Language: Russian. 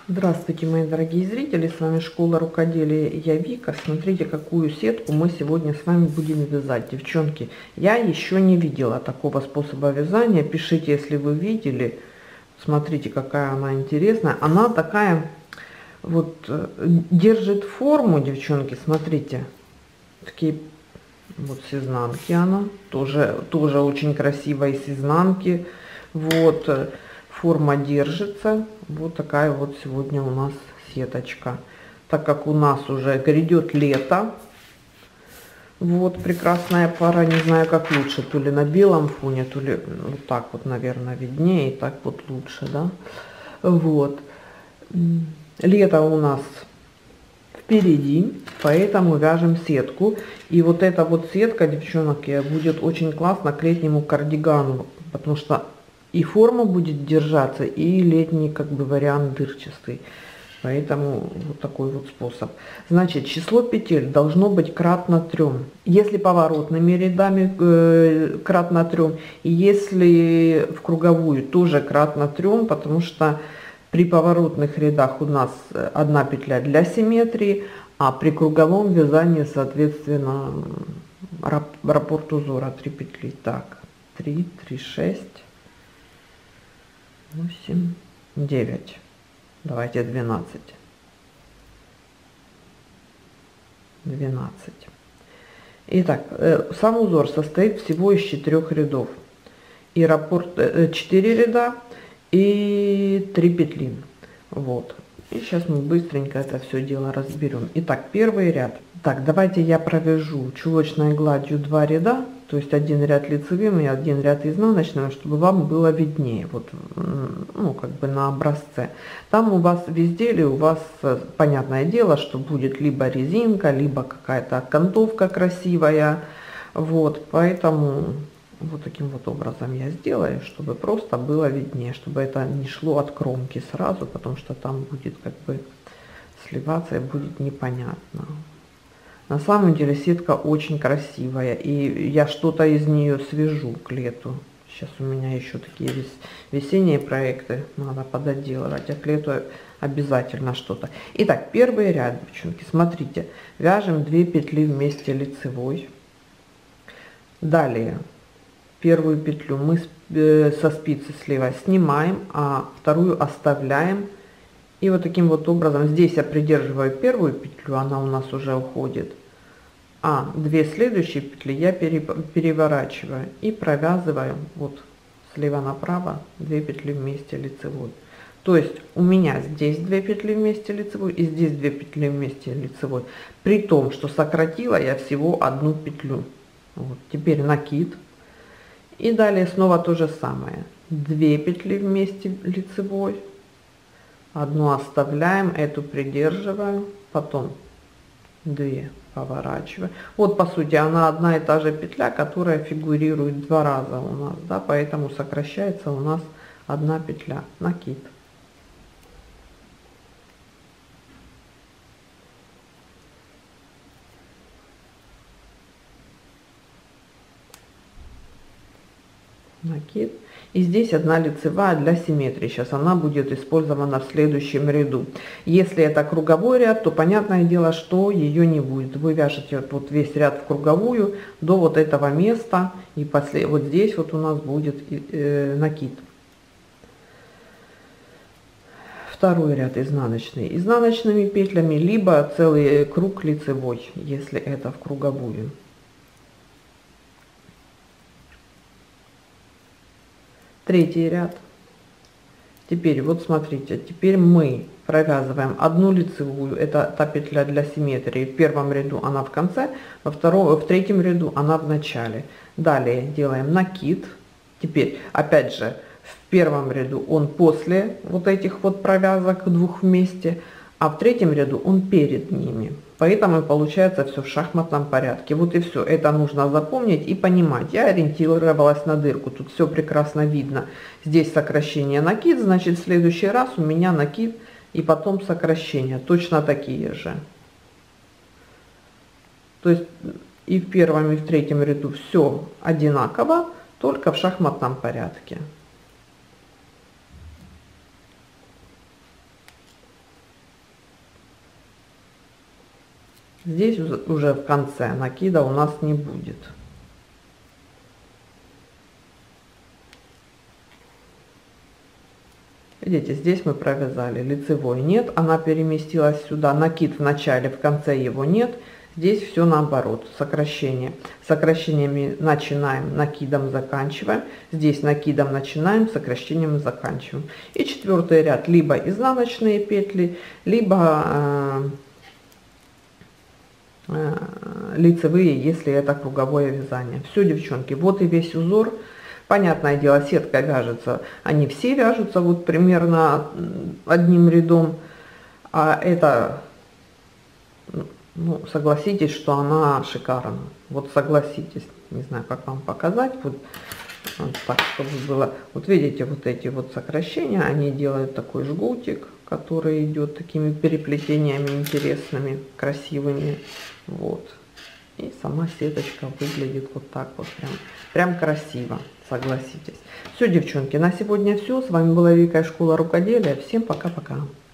Здравствуйте, мои дорогие зрители, с вами Школа Рукоделия, я Вика. Смотрите, какую сетку мы сегодня с вами будем вязать. Девчонки, я еще не видела такого способа вязания. Пишите, если вы видели. Смотрите, какая она интересная. Она такая вот держит форму, девчонки, смотрите. Такие вот с изнанки она. Тоже очень красивая с изнанки. Вот. Форма держится. Вот такая вот сегодня у нас сеточка. Так как у нас уже грядет лето. Вот прекрасная пара. Не знаю, как лучше. То ли на белом фоне, то ли вот так вот, наверное, виднее. И так вот лучше, да. Вот. Лето у нас впереди, поэтому вяжем сетку. И вот эта вот сетка, девчонки, будет очень классно к летнему кардигану. Потому что и форма будет держаться, и летний как бы вариант дырчатый. Поэтому вот такой вот способ. Значит, число петель должно быть кратно 3. Если поворотными рядами кратно 3, и если в круговую тоже кратно 3, потому что при поворотных рядах у нас 1 петля для симметрии, а при круговом вязании, соответственно, раппорт узора 3 петли. Так, 3, 3, 6. 8, 9, давайте 12, 12. Итак, сам узор состоит всего из 4 рядов, и раппорт 4 ряда и 3 петли. Вот, и сейчас мы быстренько это все дело разберем. Итак, первый ряд. Так, давайте я провяжу чулочной гладью 2 ряда, то есть 1 ряд лицевым и 1 ряд изнаночным, чтобы вам было виднее, вот, ну, как бы на образце. Там у вас в изделии, у вас, понятное дело, что будет либо резинка, либо какая-то окантовка красивая, вот, поэтому вот таким вот образом я сделаю, чтобы просто было виднее, чтобы это не шло от кромки сразу, потому что там будет как бы сливаться и будет непонятно. На самом деле сетка очень красивая, и я что-то из нее свяжу к лету. Сейчас у меня еще такие весенние проекты надо пододелывать, а к лету обязательно что-то. Итак, первый ряд, девчонки, смотрите, вяжем 2 петли вместе лицевой. Далее первую петлю мы со спицы слева снимаем, а вторую оставляем. И вот таким вот образом здесь я придерживаю первую петлю, она у нас уже уходит, а 2 следующие петли я переворачиваю и провязываю вот слева направо 2 петли вместе лицевой. То есть у меня здесь 2 петли вместе лицевой и здесь 2 петли вместе лицевой, при том, что сократила я всего 1 петлю. Вот, теперь накид. И далее снова то же самое, 2 петли вместе лицевой, одну оставляем, эту придерживаем, потом 2 поворачиваем. Вот по сути она одна и та же петля, которая фигурирует 2 раза у нас, да, поэтому сокращается у нас 1 петля, накид. Накид. И здесь 1 лицевая для симметрии. Сейчас она будет использована в следующем ряду. Если это круговой ряд, то понятное дело, что ее не будет. Вы вяжете вот весь ряд в круговую до вот этого места. И вот здесь вот у нас будет накид. Второй ряд изнаночный. Изнаночными петлями, либо целый круг лицевой, если это в круговую. Третий ряд. Теперь вот смотрите, теперь мы провязываем 1 лицевую, это та петля для симметрии. В первом ряду она в конце, в третьем ряду она в начале. Далее делаем накид. Теперь опять же в первом ряду он после вот этих вот провязок 2 вместе, а в третьем ряду он перед ними. Поэтому получается все в шахматном порядке. Вот и все. Это нужно запомнить и понимать. Я ориентировалась на дырку. Тут все прекрасно видно. Здесь сокращение, накид. Значит, в следующий раз у меня накид и потом сокращение. Точно такие же. То есть и в первом, и в третьем ряду все одинаково, только в шахматном порядке. Здесь уже в конце накида у нас не будет. Видите, здесь мы провязали лицевой нет, она переместилась сюда, накид в начале, в конце его нет. Здесь все наоборот, сокращение. Сокращениями начинаем, накидом заканчиваем. Здесь накидом начинаем, сокращением заканчиваем. И четвертый ряд либо изнаночные петли, либо лицевые, если это круговое вязание. Все, девчонки, вот и весь узор. Понятное дело, сетка вяжется, они все вяжутся вот примерно одним рядом, а это, ну, согласитесь, что она шикарна. Вот согласитесь, не знаю, как вам показать, вот так, чтобы было. Вот видите, вот эти вот сокращения, они делают такой жгутик, который идет такими переплетениями интересными, красивыми. Вот. И сама сеточка выглядит вот так вот, прям красиво, согласитесь. Все, девчонки, на сегодня все. С вами была Вика из школы рукоделия. Всем пока-пока.